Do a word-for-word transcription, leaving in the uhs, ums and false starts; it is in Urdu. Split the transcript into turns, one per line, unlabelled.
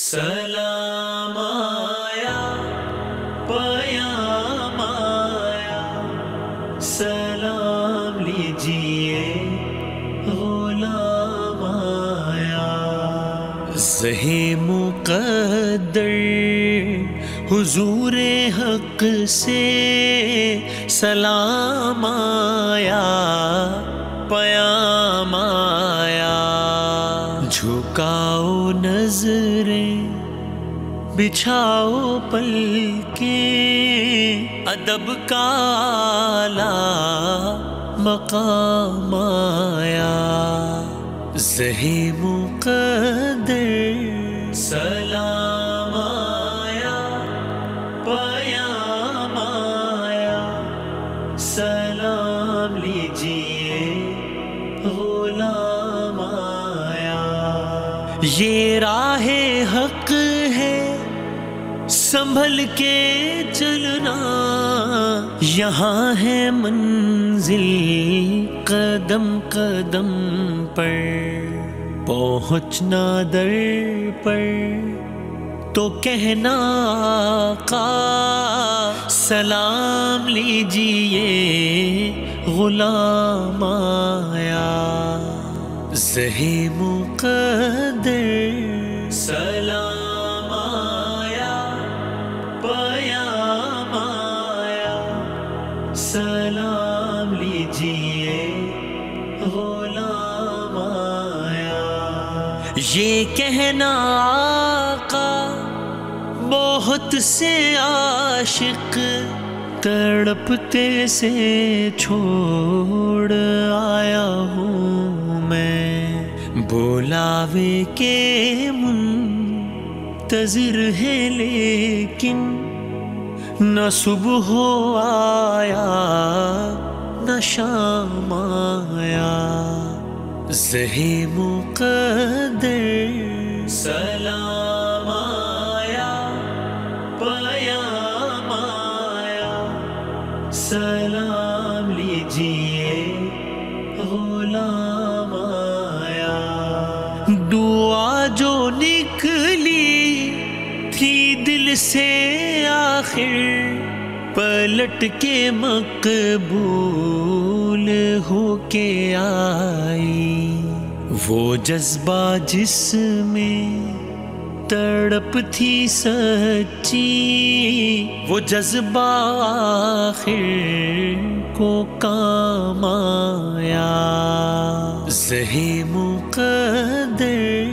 سلام آیا پیام آیا، سلام لیجیے غلام آیا۔ زہے مقدر حضور حق سے سلام آیا پیام آیا۔ جھکاؤ نظریں بچھاؤ پلکیں، ادب کا اعلیٰ مقام آیا۔ زہے مقدر سلام آیا پیام آیا، سلام لیجیے غلام آیا۔ یہ راہ حق ہے سنبھل کے چلنا، یہاں ہے منزل قدم قدم پر، پہنچنا در پر تو کہنا آقا سلام لیجیے غلام آیا۔ زہے مقدر سلام آیا پیام آیا، سلام لیجیے غلام آیا۔ یہ کہنا آقا بہت سے عاشق تڑپتے سے چھوڑ آیا ہوں میں، بلاوے کے منتظر ہے لیکن نہ صبح آیا نہ شام آیا۔ زہے مقدر سلام آیا پیام آیا، سلام لیجیے غلام آیا۔ دعا جو نکلی تھی دل سے آخر پلٹ کے مقبول ہو کے آئی، وہ جذبہ جس میں تڑپ تھی سچی، وہ جذبہ آخر کو کام آیا۔ زہے مقدر